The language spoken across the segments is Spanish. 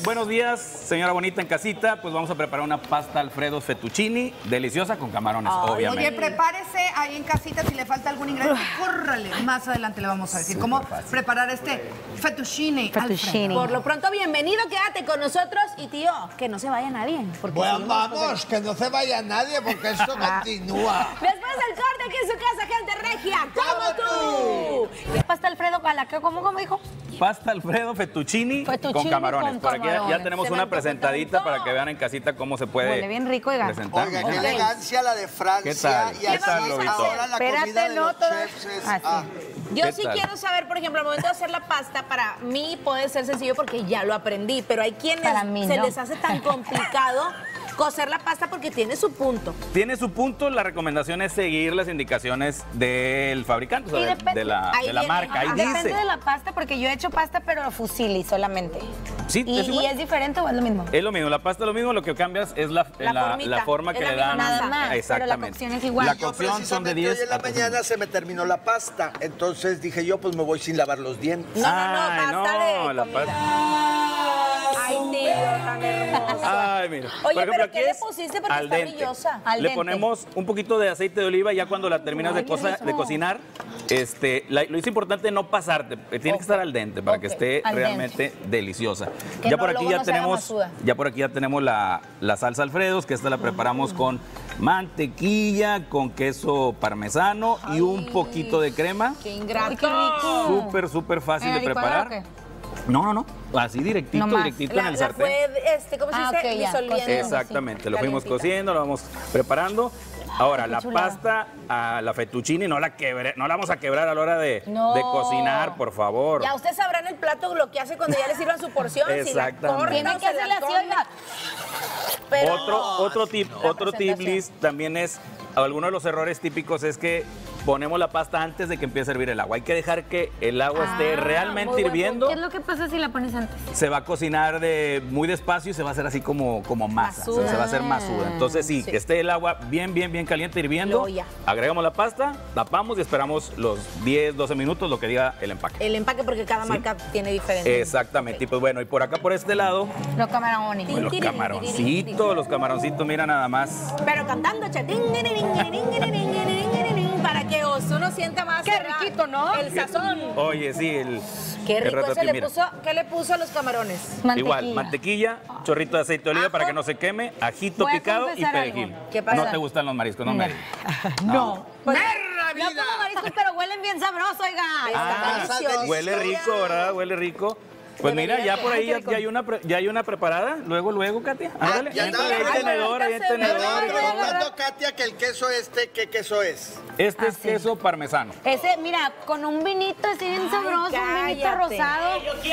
buenos días, señora bonita en casita. Pues vamos a preparar una pasta Alfredo fettuccini, deliciosa con camarones, obviamente. Oye, prepárese ahí en casita si le falta algún ingrediente. Córrale, más adelante le vamos a decir cómo preparar este fettuccini. Por lo pronto, bienvenido, quédate con nosotros. Y tío, que no se vaya nadie. Bueno, vamos, que no se vaya nadie porque esto continúa. Después del corte aquí en su casa, gente regia, como tú. Pasta Alfredo, ¿cómo dijo? Pasta Alfredo fettuccini con camarones. Por aquí ya tenemos una presentadita para que vean en casita cómo se puede. Huele bien rico, oiga. presentar. Oiga, qué elegancia la de Francia. ¿Qué tal? Y ¿Qué tal, Lobito? ahora la comida de los chefs es... Yo sí quiero saber, por ejemplo, al momento de hacer la pasta, para mí puede ser sencillo porque ya lo aprendí, pero hay quienes se les hace tan complicado cocer la pasta porque tiene su punto. Tiene su punto, la recomendación es seguir las indicaciones del fabricante, o sea, de la marca. Ahí Depende dice. de la pasta, porque yo he hecho pasta, pero fusilli solamente. Sí, ¿Y es diferente o es lo mismo? Es lo mismo, la pasta es lo mismo, lo que cambias es la forma que le dan. Nada más, Exactamente. pero la cocción es igual. La cocción son de 10 hoy en la mañana se me terminó la pasta, entonces dije yo, pues me voy sin lavar los dientes. Basta de la comida. pasta. Ay, tío, tan hermoso. Ay, mira. Oye, Por ejemplo, pero aquí ¿qué le es pusiste? Porque al está dente. brillosa. Le ponemos un poquito de aceite de oliva ya cuando la terminas de cocinar. Lo es importante no pasarte, tiene que estar al dente para que esté realmente deliciosa. Que Ya no, por aquí luego ya no se haga tenemos, masuda. ya por aquí ya tenemos la salsa Alfredos, que esta la preparamos con mantequilla, con queso parmesano y un poquito de crema. ¡Qué ingrato! Ay, qué rico. Súper fácil de ¿Licuadora preparar. o qué? No, así directito en el sartén. ¿Cómo se dice? ok, ya, Disolviendo. Exactamente, lo fuimos Calientita. cociendo, lo vamos preparando. Ahora, la chulada. pasta, la fettuccine, no la vamos a quebrar a la hora de No. cocinar, por favor. Ya ustedes sabrán el plato lo que hace cuando ya le sirvan su porción. Exactamente. Tiene que hacerle así, oiga. Pero Otro tip, Liz, también es, algunos de los errores típicos es que ponemos la pasta antes de que empiece a hervir el agua. Hay que dejar que el agua esté realmente muy buen hirviendo. ¿Qué es lo que pasa si la pones antes? Se va a cocinar muy despacio y se va a hacer así como masa. Masuda. Se va a hacer masuda. Entonces sí, que esté el agua bien caliente, hirviendo. Luego ya. Agregamos la pasta, tapamos y esperamos los 10, 12 minutos, lo que diga el empaque. el empaque, porque cada marca tiene diferente. Exactamente. Y pues bueno, y por acá, por este lado, Los camarones. pues, los camaroncitos, mira nada más. Pero cantando, che, para que uno sienta más. Qué riquito, ¿no? El sazón. Oye, sí, Qué rico ratatouille, se le mira. puso. ¿Qué le puso a los camarones? Mantequilla. Igual, mantequilla, chorrito de aceite de oliva Ajo. para que no se queme, ajito Voy a picado y confesar perejil. algo. ¿Qué pasa? No te gustan los mariscos, no me digas. No. Pues, No como mariscos, pero huelen bien sabroso, oiga. Está delicioso. Huele rico, ¿verdad? Huele rico. Pues mira, ya por ahí ya hay una preparada. Luego, Katia. Ándale. ya Entra, no, ahí hay tenedor, ahí hay ahorita se ve. tenedor. y todo. Contando, Katia, que el queso ¿qué queso es? Este es queso parmesano. Ese, mira, con un vinito así bien sabroso, un vinito cállate. rosado.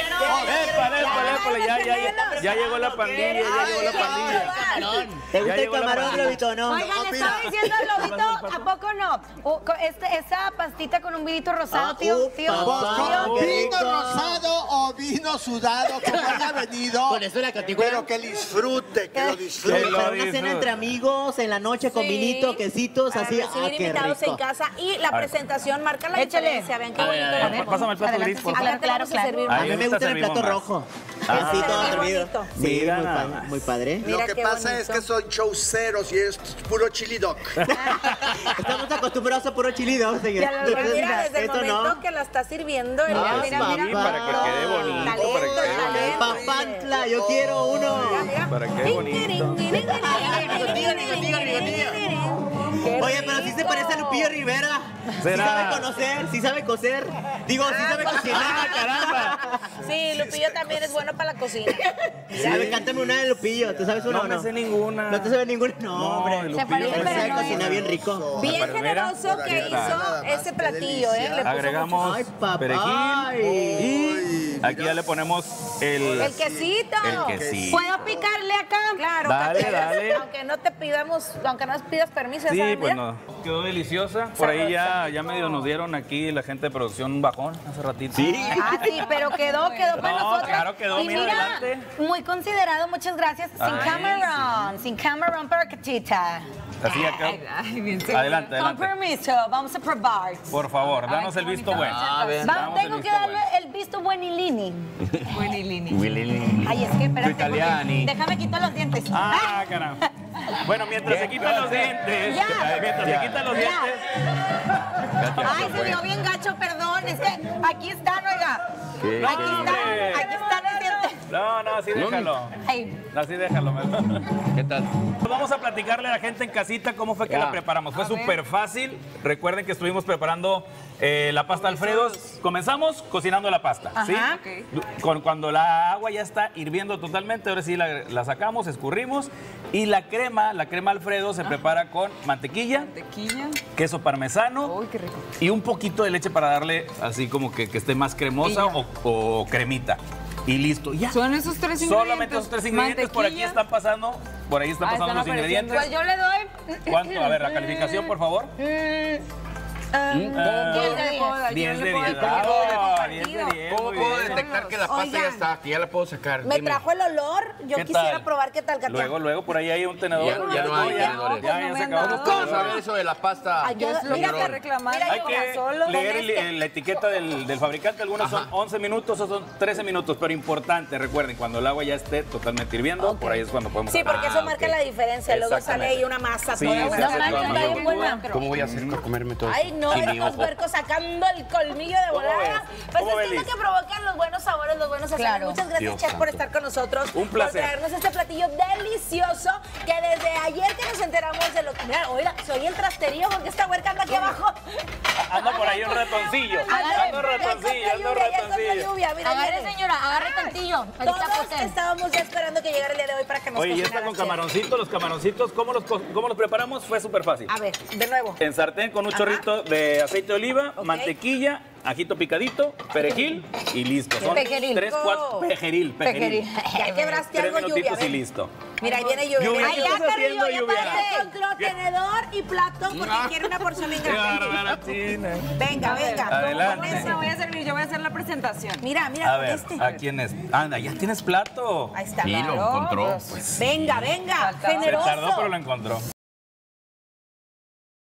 Épale, ya llegó la pandilla, ya llegó la pandilla. ¿Te gusta Ya el llegó la camarón, pandilla. Globito, o no? Oigan, le estaba diciendo al Lobito, ¿a poco no? Esa pastita con un vinito rosado, tío. papá. Tío. Qué ¿Vino rico. rosado o vino sudado? Que no haya venido. Por eso la categoría. Pero que disfrute, que lo disfrute. Que lo Para una cena disfrute. entre amigos, en la noche con Sí. vinito, quesitos, Para así. recibir qué invitados rico. en casa. Y la presentación marca la Échale. diferencia. Vean qué A ver, bonito a ver, lo Pásame el ponemos. plato Adelante, gris, por sí, favor. Acá te vamos a claro. servir A más. mí me ahorita gusta en el plato servimos rojo. Ah. Quesito, Muy servido. bonito. Sí, Mira muy nada padre, más. muy padre. Mira Lo que qué pasa bonito. es que son showceros y es puro chili dog. Estamos acostumbrados a puro chili dog, señor. Ya lo ves, mira, desde el Esto momento no. que la está sirviendo. El Ah, mira, sí, mira. para que quede bonito, Talento, para que quede talento. bonito. Papantla, yo quiero uno. Para que quede bonito. Oye, pero sí se parece a Lupillo Rivera. ¿Será? Sí sabe conocer, sí sabe coser. Digo, sí sabe cocinar. ¡Caramba! Sí, Lupillo también es bueno para la cocina. A ver, cántame una de Lupillo. ¿Tú sabes una No o me no? sé ninguna. No te sabes ninguna. No, No, hombre. Lupillo. Se parece, Pero pero sabe no es. cocinar bien rico. Bien Pero mira, generoso por que ahí está, hizo nada más, ese qué platillo, ¿eh? delicia. Le puso Agregamos Ay, papá. perejil Ay. y aquí ya le ponemos el quesito. El quesito. ¿Puedo picarle acá? Claro, Dale, Katia, dale. aunque no te pidamos, aunque no nos pidas permiso, Sí, ¿sabes? pues Mira. no. Quedó deliciosa. Por ahí ya medio nos dieron aquí la gente de producción un bajón hace ratito. Sí. Ah, sí, pero quedó para No, nosotros. claro, quedó, Y mira, mira, adelante. muy considerado, muchas gracias. Ay, Sin camarón para Catita. Así acá. Adelante, Con adelante. permiso, vamos a probar. Por favor, danos el visto bueno. Tengo que darle el visto buenilini. Buenilini. Ay, es que espérate. Italiani. Déjame quitar los dientes. Ah, caramba. Bueno, mientras se quitan los dientes. Ya. Mientras se quitan los dientes. Ay, se vio bien gacho, perdón. Es que aquí están, oiga. Aquí están los dientes. No, así déjalo. Ay. Así déjalo mejor. ¿Qué tal? Vamos a platicarle a la gente en casita cómo fue que la preparamos. Fue súper fácil. Recuerden que estuvimos preparando la pasta Alfredo. Comenzamos cocinando la pasta. ¿sí? Okay. Cuando la agua ya está hirviendo totalmente, ahora sí la sacamos, escurrimos. Y la crema Alfredo se prepara con mantequilla, queso parmesano y un poquito de leche para darle así como que esté más cremosa o cremita. Y listo, ya. Son esos 3 ingredientes. Solamente esos 3 ingredientes. Por aquí están pasando, los ingredientes. Pues yo le doy... ¿Cuánto? A ver, la calificación, por favor. 10 de 10. 10 de 10. ¿Cómo puedo detectar que la pasta ya está? Que ya la puedo sacar. Me trajo el olor. Yo ¿Qué quisiera tal? probar qué tal, Katia. Luego, por ahí hay un tenedor. Ya no hay tenedores. Ya se acabó. ¿Cómo saber eso de la pasta? Mira, que reclamar. Hay que leer la etiqueta del fabricante. Algunos son 11 minutos o son 13 minutos, pero importante, recuerden, cuando el agua ya esté totalmente hirviendo, por ahí es cuando podemos... Sí, porque eso marca la diferencia. Luego sale ahí una masa Sí, toda se buena. hace No, toda está bien buena. ¿Cómo voy a hacer para comerme todo? Ay, no, Sin mi estos ojo. puercos sacando el colmillo de volada. Pues ¿Cómo es que ves, es lo que provocan los buenos sabores, los buenos sazones. Claro. Muchas gracias, Dios chef, por santo. estar con nosotros. Un placer. Por traernos este platillo delicioso que desde ayer que nos enteramos de lo que... Mira, oiga, soy el trasterío porque esta huerca anda aquí abajo. Anda por ahí un ratoncillo. Anda un ratoncillo. Lluvia. Mira, Agarre, viene. señora, agarre tantillo. Todos estábamos ya esperando que llegara el día de hoy para que nos Oye, y cocinara, esta con chef. camaroncitos, los camaroncitos, ¿cómo los preparamos? Fue súper fácil. A ver, de nuevo. En sartén con un chorrito de aceite de oliva, Ok. mantequilla, ajito picadito, perejil y listo. Son Pejeril. 3, 4, pejeril. Ya quebraste 3 algo, lluvia. minutitos y ven. listo. Mira, ahí viene lluvia. Lluvia, Ay, ¿qué ya, estás haciendo, Carrillo, ya Lluvia? para encontró tenedor y plato porque quiere una porción bien grande. Venga. Adelante. Con eso. Voy a servir, yo voy a hacer la presentación. Mira, A con ver, este. ¿a quién es? Anda, ya tienes plato. Ahí está. Sí, lo encontró. Venga, Se generoso. tardó, pero lo encontró.